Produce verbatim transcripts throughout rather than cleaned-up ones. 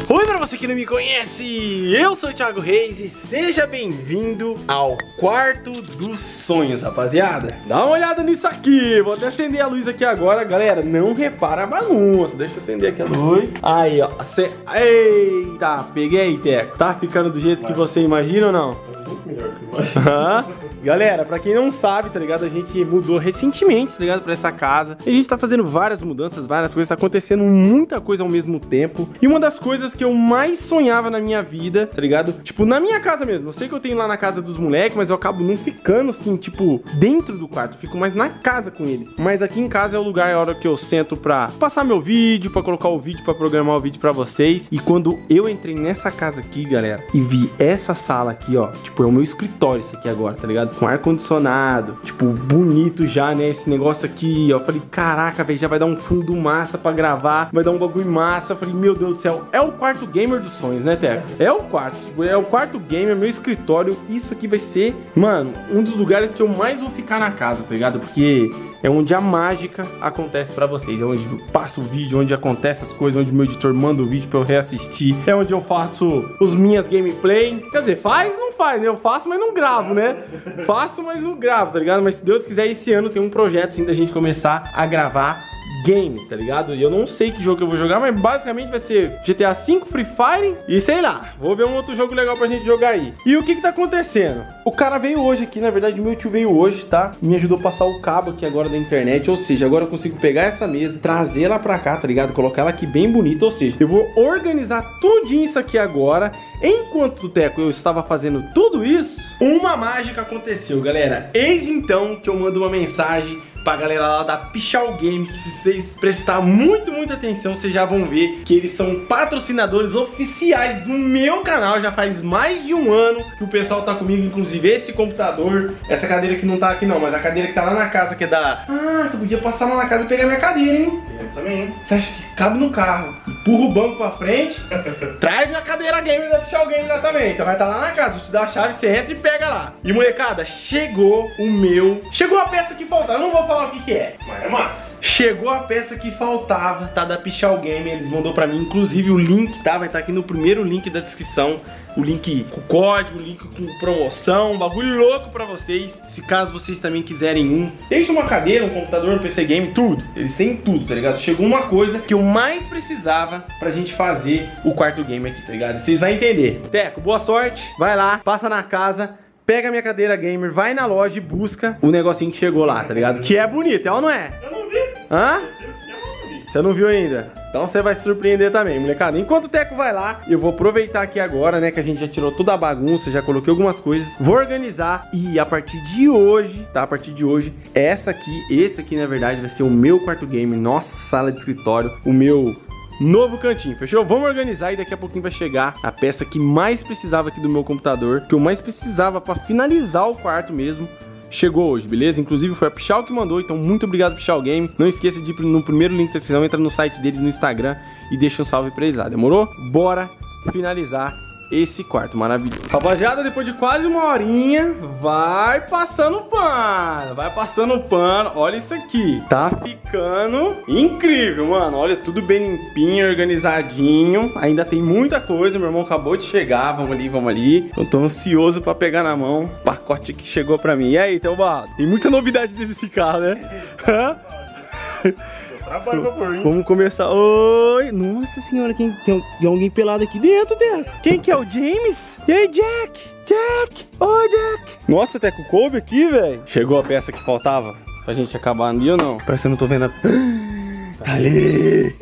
Oi pra você que não me conhece, eu sou o Thiago Reis e seja bem-vindo ao quarto dos sonhos, rapaziada. Dá uma olhada nisso aqui, vou até acender a luz aqui agora, galera, não repara a bagunça, deixa eu acender aqui a luz. Aí, ó, cê... eita, peguei, Teco. Tá ficando do jeito que você imagina ou não? Muito melhor que imagina. Galera, pra quem não sabe, tá ligado? A gente mudou recentemente, tá ligado? Pra essa casa. E a gente tá fazendo várias mudanças, várias coisas, tá acontecendo muita coisa ao mesmo tempo. E uma das coisas que eu mais sonhava na minha vida, tá ligado? Tipo, na minha casa mesmo. Eu sei que eu tenho lá na casa dos moleques, mas eu acabo não ficando assim, tipo, dentro do quarto. Eu fico mais na casa com eles. Mas aqui em casa é o lugar, é a hora que eu sento pra passar meu vídeo, pra colocar o vídeo, pra programar o vídeo pra vocês. E quando eu entrei nessa casa aqui, galera, e vi essa sala aqui, ó, tipo, é o meu escritório esse aqui agora, tá ligado? Com ar-condicionado, tipo, bonito já, né? Esse negócio aqui, ó. Eu falei, caraca, velho, já vai dar um fundo massa pra gravar, vai dar um bagulho massa. Eu falei, meu Deus do céu, é o quarto gamer dos sonhos, né, Teco? É o quarto, tipo, é o quarto gamer, meu escritório. Isso aqui vai ser, mano, um dos lugares que eu mais vou ficar na casa, tá ligado? Porque é onde a mágica acontece pra vocês. É onde eu passo o vídeo, onde acontece as coisas, onde meu editor manda o vídeo pra eu reassistir. É onde eu faço os minhas gameplay. Quer dizer, faz, não faz, né? Eu faço, mas não gravo, né? Faço, mas não gravo, tá ligado? Mas se Deus quiser, esse ano tem um projeto, assim, da gente começar a gravar game, tá ligado? E eu não sei que jogo eu vou jogar, mas basicamente vai ser G T A cinco, Free Fire e sei lá, vou ver um outro jogo legal pra gente jogar aí. E o que que tá acontecendo? O cara veio hoje aqui, na verdade meu tio veio hoje, tá? Me ajudou a passar o cabo aqui agora da internet, ou seja, agora eu consigo pegar essa mesa, trazer ela pra cá, tá ligado? Colocar ela aqui bem bonita, ou seja, eu vou organizar tudinho isso aqui agora. Enquanto, Teco, eu estava fazendo tudo isso, uma mágica aconteceu, galera. Eis então que eu mando uma mensagem pra galera lá da Pichau Game, que se vocês prestarem muito, muita atenção, vocês já vão ver que eles são patrocinadores oficiais do meu canal. Já faz mais de um ano que o pessoal tá comigo, inclusive esse computador, essa cadeira que não tá aqui não, mas a cadeira que tá lá na casa, que é da... Ah, você podia passar lá na casa e pegar minha cadeira, hein? Eu também. Você acha que cabe no carro? Empurra o banco pra frente, traz minha cadeira gamer da Pichau Game lá também. Então vai estar lá na casa, eu te dou a chave, você entra e pega lá. E molecada, chegou o meu... Chegou a peça que faltava, eu não vou falar o que que é, mas é massa. Chegou a peça que faltava, tá da Pichau Game, eles mandou pra mim, inclusive o link, tá? Vai estar aqui no primeiro link da descrição. O link com código, o link com promoção, um bagulho louco pra vocês. Se caso vocês também quiserem um, deixa uma cadeira, um computador, um P C Game, tudo. Eles têm tudo, tá ligado? Chegou uma coisa que eu mais precisava pra gente fazer o quarto game aqui, tá ligado? Vocês vão entender. Teco, boa sorte, vai lá, passa na casa, pega a minha cadeira gamer, vai na loja e busca o negocinho que chegou lá, tá ligado? Que é bonito, é ou não é? Eu não vi. Hã? Eu não vi. Você não viu ainda? Então você vai se surpreender também, molecada. Enquanto o Teco vai lá, eu vou aproveitar aqui agora, né, que a gente já tirou toda a bagunça, já coloquei algumas coisas, vou organizar e a partir de hoje, tá? A partir de hoje, essa aqui, esse aqui, na verdade, vai ser o meu quarto game, nossa sala de escritório, o meu novo cantinho, fechou? Vamos organizar e daqui a pouquinho vai chegar a peça que mais precisava aqui do meu computador, que eu mais precisava pra finalizar o quarto mesmo. Chegou hoje, beleza? Inclusive foi a Pichau que mandou, então muito obrigado, Pichau Game. Não esqueça de ir no primeiro link da descrição, entra no site deles no Instagram e deixa um salve pra eles lá, demorou? Bora finalizar esse quarto maravilhoso. Rapaziada, depois de quase uma horinha, vai passando o pano, vai passando o pano. Olha isso aqui, tá ficando incrível, mano. Olha, tudo bem limpinho, organizadinho. Ainda tem muita coisa, meu irmão acabou de chegar. Vamos ali, vamos ali. Eu tô ansioso pra pegar na mão o pacote que chegou pra mim. E aí, Teobaldo? Tem muita novidade desse carro, né? Vamos começar. Oi! Nossa senhora, quem tem, tem alguém pelado aqui dentro, Teco? Quem que é? O James? E aí, Jack? Jack! Oi, Jack! Nossa, Teco, coube aqui, velho. Chegou a peça que faltava pra gente acabar ali ou não? Parece que eu não tô vendo a... Tá ali!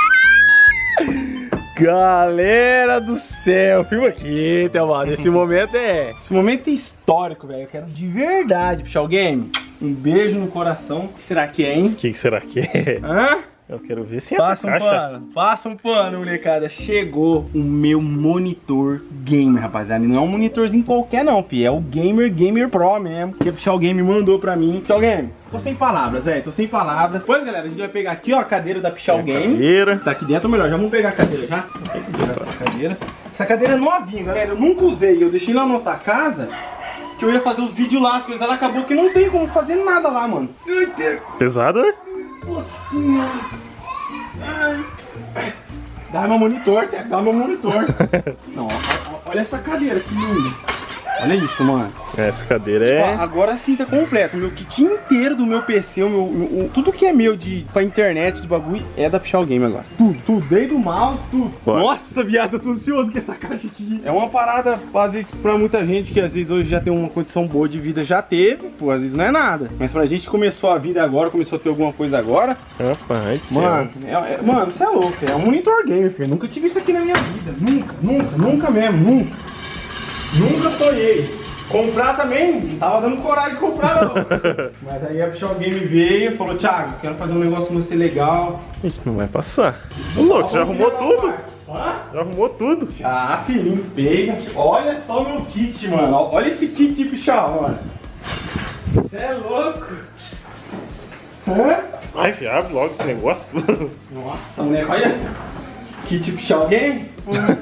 Galera do céu, filma aqui, Teobaldo. Esse momento é... Esse momento é histórico, velho. Eu quero de verdade, Pichau Game. Um beijo no coração. O que será que é, hein? O que, que será que é? Hã? Eu quero ver se passa essa um caixa... pano, passa um pano, molecada. Chegou o meu monitor gamer, rapaziada. E não é um monitorzinho qualquer não, fi. É o Gamer Gamer Pro mesmo, que o Pichau Game mandou pra mim. Pichau Game, tô sem palavras, velho. Tô sem palavras. Pois, galera, a gente vai pegar aqui, ó, a cadeira da Pichau Game. Cadeira. Tá aqui dentro, ou melhor, já vamos pegar a cadeira já. A cadeira. Essa cadeira é novinha, galera. Eu nunca usei. Eu deixei lá na outra casa, que eu ia fazer os vídeos lá, as coisas. Ela acabou que não tem como fazer nada lá, mano. Pesada? Nossa senhora. Dá meu monitor, Teco, dá meu monitor. Não, olha essa cadeira que linda. Olha isso, mano. Essa cadeira é... Agora sim tá completo. O meu kit inteiro do meu P C, o meu, o, tudo que é meu de, pra internet, de bagulho, é da Pichau Game agora. Tudo, tudo. Desde o mouse, tudo. Bora. Nossa, viado, eu tô ansioso com essa caixa aqui. É uma parada, às vezes, pra muita gente que às vezes hoje já tem uma condição boa de vida, já teve. Pô, às vezes não é nada. Mas pra gente que começou a vida agora, começou a ter alguma coisa agora. Rapaz, Mano, é, é, mano, você é louco. É um monitor game, filho. Nunca tive isso aqui na minha vida. Nunca, nunca, nunca mesmo, nunca. Nunca sonhei. Comprar também, não tava dando coragem de comprar não. Mas aí a Pichau Game veio e falou, Thiago, quero fazer um negócio com você legal. Isso não vai passar. Ô louco, já arrumou tudo? Hã? Já arrumou tudo. Já, filho, limpei. Olha só o meu kit, mano. Olha esse kit de Pichau, mano. Você é louco. Hã? Ai, abre logo esse negócio. Nossa, moleque, olha. Kit Pichau Game.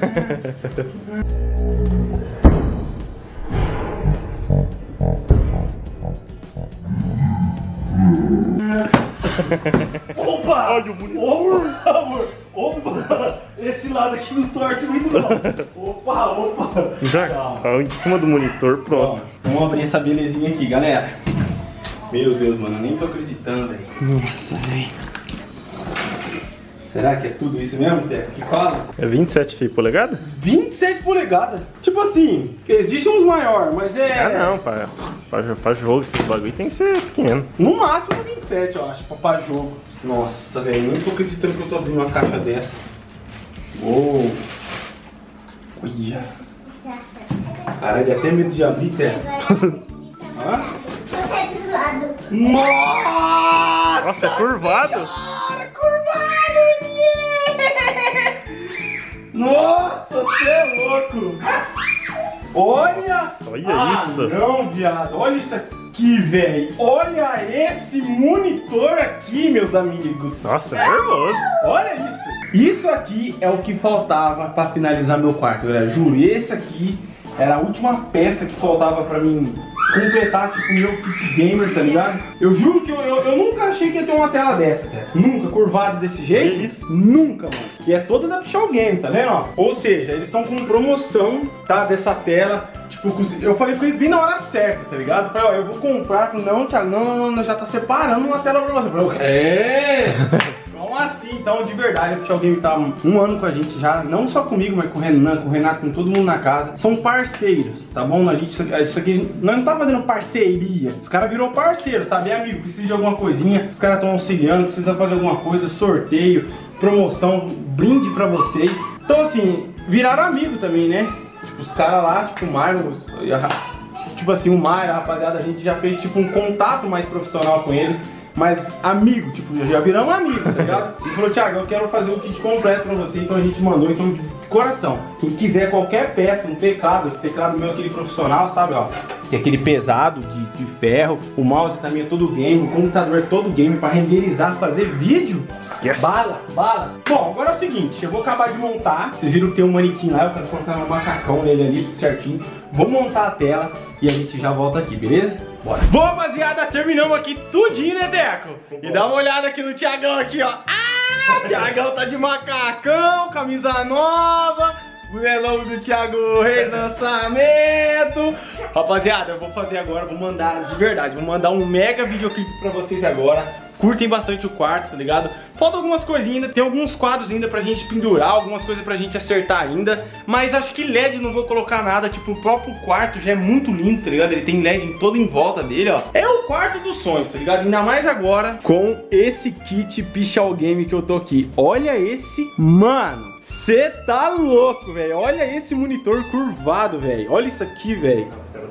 Opa! Olha o monitor. Opa, amor! Opa! Esse lado aqui não torce muito não. Opa, opa! Já Calma. tá em cima do monitor, pronto. Ó, vamos abrir essa belezinha aqui, galera. Meu Deus, mano, eu nem tô acreditando, velho. Nossa, velho. Será que é tudo isso mesmo, Teco? Que fala? É vinte e sete polegadas? vinte e sete polegadas. Tipo assim, existem uns maiores, mas é... Ah não, pra, pra, pra jogo esses bagulho tem que ser pequeno. No máximo vinte e sete, eu acho, pra, pra jogo. Nossa, velho, não tô acreditando que eu tô abrindo uma caixa dessa. Uou. Olha. Caralho, dá até medo de abrir, Teco. Hã? Nossa! Nossa, é curvado? Senhora, curvado, yeah! Nossa, você é louco! Olha! Olha ah, isso! Não, viado, olha isso aqui, velho! Olha esse monitor aqui, meus amigos! Nossa, é nervoso! Olha isso! Isso aqui é o que faltava pra finalizar meu quarto, galera. Juro, esse aqui era a última peça que faltava pra mim completar, tipo, meu kit gamer, tá ligado? Eu juro que eu, eu, eu nunca achei que ia ter uma tela dessa, cara. Nunca, curvado desse jeito. Que isso? Nunca, mano. E é toda da Pichau Game, tá vendo, ó? Ou seja, eles estão com promoção, tá, dessa tela. Tipo, eu falei com eles bem na hora certa, tá ligado? Eu falei, ó, eu vou comprar. Não, Thiago, não, não, não, já tá separando uma tela pra você. Eu falei, é... Como assim? Então, de verdade, a Pichau Game tá um ano com a gente já, não só comigo, mas com o Renan, com o Renato, com todo mundo na casa. São parceiros, tá bom? A gente, isso aqui, nós não tá fazendo parceria. Os caras virou parceiro, sabe? É amigo, precisa de alguma coisinha, os caras estão auxiliando, precisa fazer alguma coisa, sorteio, promoção, brinde pra vocês. Então, assim, viraram amigo também, né? Tipo, os caras lá, tipo, o Mário, tipo assim, o Mário, a rapaziada, a gente já fez, tipo, um contato mais profissional com eles. Mas amigo, tipo, já viramos amigos, tá ligado? E falou, Thiago, eu quero fazer o kit completo pra você, então a gente mandou, então de coração. Quem quiser qualquer peça, um teclado, esse teclado meu, aquele profissional, sabe, ó. Que é aquele pesado, de, de ferro, o mouse também é todo game, o computador é todo game pra renderizar, fazer vídeo. Esquece. Bala, bala. Bom, agora é o seguinte, eu vou acabar de montar. Vocês viram que tem um manequim lá, eu quero colocar um macacão nele ali, tudo certinho. Vou montar a tela e a gente já volta aqui, beleza? Bora. Bom, rapaziada, terminamos aqui tudinho, né, Deco? E dá uma olhada aqui no Thiagão aqui, ó. Ah, o Thiagão tá de macacão, camisa nova, bonelão do Thiago Reis, lançamento. Rapaziada, eu vou fazer agora, vou mandar, de verdade, vou mandar um mega videoclipe pra vocês agora. Curtem bastante o quarto, tá ligado? Falta algumas coisinhas ainda, tem alguns quadros ainda pra gente pendurar, algumas coisas pra gente acertar ainda. Mas acho que L E D não vou colocar nada, tipo, o próprio quarto já é muito lindo, tá ligado? Ele tem L E D em todo em volta dele, ó. É o quarto dos sonhos, tá ligado? Ainda mais agora com esse kit Pichau Game que eu tô aqui. Olha esse, mano, cê tá louco, velho. Olha esse monitor curvado, velho. Olha isso aqui, velho.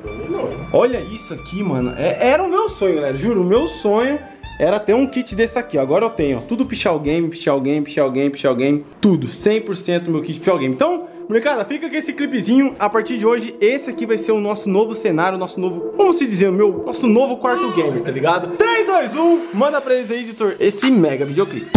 Olha isso aqui, mano. É, era o meu sonho, galera, juro, o meu sonho era ter um kit desse aqui, ó. Agora eu tenho, ó, tudo Pichau Game, Pichau Game, Pichau Game, Pichau Game, tudo, cem por cento meu kit Pichau Game. Então, molecada, fica com esse clipezinho. A partir de hoje, esse aqui vai ser o nosso novo cenário, nosso novo, como se dizer, o meu, nosso novo quarto game, tá ligado? três, dois, um, manda pra eles aí, editor, esse mega videoclipe.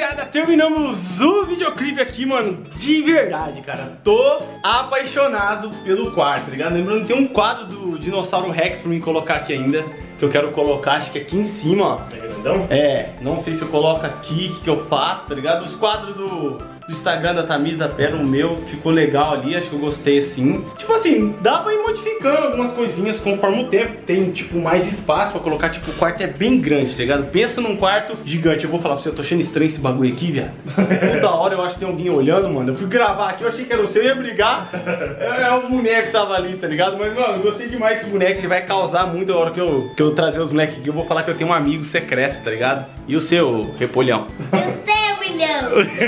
rapaziada, terminamos o videoclipe aqui, mano. De verdade, cara, tô apaixonado pelo quarto, tá ligado? Lembrando que tem um quadro do Dinossauro Rex pra mim colocar aqui ainda, que eu quero colocar, acho que aqui em cima, ó. É grandão? É, não sei se eu coloco aqui, o que, que eu faço, tá ligado? Os quadros do, do Instagram da Tamiz, da Pera, o meu, ficou legal ali, acho que eu gostei assim. Tipo assim, dá pra ir modificando algumas coisinhas conforme o tempo. Tem, tipo, mais espaço pra colocar, tipo, o quarto é bem grande, tá ligado? Pensa num quarto gigante. Eu vou falar pra você, eu tô achando estranho esse bagulho aqui, viado. Toda hora eu acho que tem alguém olhando, mano. Eu fui gravar aqui, eu achei que era o seu, eu ia brigar. É, é o boneco que tava ali, tá ligado? Mas, mano, eu gostei demais desse boneco, ele vai causar muito a hora que eu, que eu trazer os moleques aqui. Eu vou falar que eu tenho um amigo secreto, tá ligado? E o seu, Repolhão? Eu sei, William.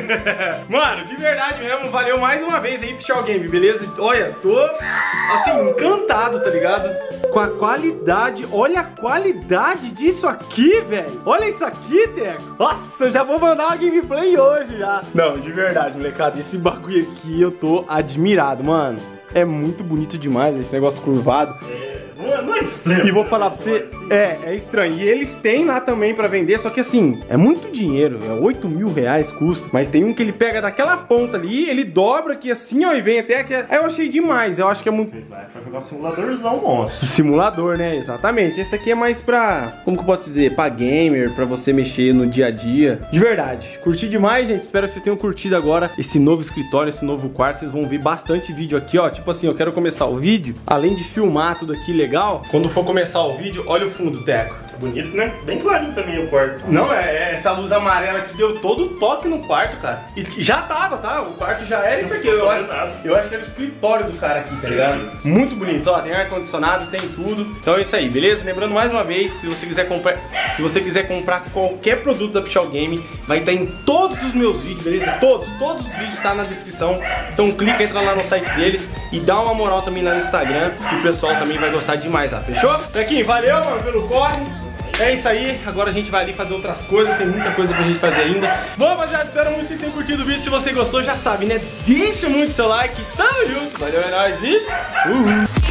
Mano, de verdade mesmo, valeu mais uma vez aí, Pichau Game, beleza? Olha, tô, assim, encantado, tá ligado? Com a qualidade, olha a qualidade disso aqui, velho. Olha isso aqui, Teco. Nossa, eu já vou mandar uma gameplay hoje já. Não, de verdade, molecada, esse bagulho aqui eu tô admirado, mano. É muito bonito demais esse negócio curvado. Não, não é estranho. E vou falar pra você, é, é estranho. E eles têm lá também pra vender, só que assim, é muito dinheiro, é oito mil reais custa. Mas tem um que ele pega daquela ponta ali, ele dobra aqui assim, ó, e vem até aqui. Aí eu achei demais, eu acho que é muito... Vai jogar um simuladorzão monstro. Simulador, né? Exatamente. Esse aqui é mais pra, como que eu posso dizer? Pra gamer, pra você mexer no dia a dia. De verdade, curti demais, gente. Espero que vocês tenham curtido agora esse novo escritório, esse novo quarto. Vocês vão ver bastante vídeo aqui, ó. Tipo assim, eu quero começar o vídeo, além de filmar tudo aqui legal, quando for começar o vídeo, olha o fundo, Teco. Bonito, né? Bem clarinho também o quarto. Não, é, é essa luz amarela que deu todo o toque no quarto, cara. E já tava, tá? O quarto já era isso aqui. Eu acho, eu acho que era o escritório do cara aqui, tá ligado? Muito bonito, ó. Tem ar-condicionado, tem tudo. Então é isso aí, beleza? Lembrando mais uma vez, se você quiser comprar, se você quiser comprar qualquer produto da Pichau Game, vai estar em todos os meus vídeos, beleza? Todos, todos os vídeos tá na descrição. Então clica, entra lá no site deles e dá uma moral também lá no Instagram, que o pessoal também vai gostar demais lá, fechou? Tequinho, valeu, mano, pelo corre. É isso aí, agora a gente vai ali fazer outras coisas, tem muita coisa pra gente fazer ainda. Bom, rapaziada, espero muito que vocês tenham curtido o vídeo. Se você gostou, já sabe, né? Deixa muito seu like, tamo junto, valeu, é nóis e... Uhul.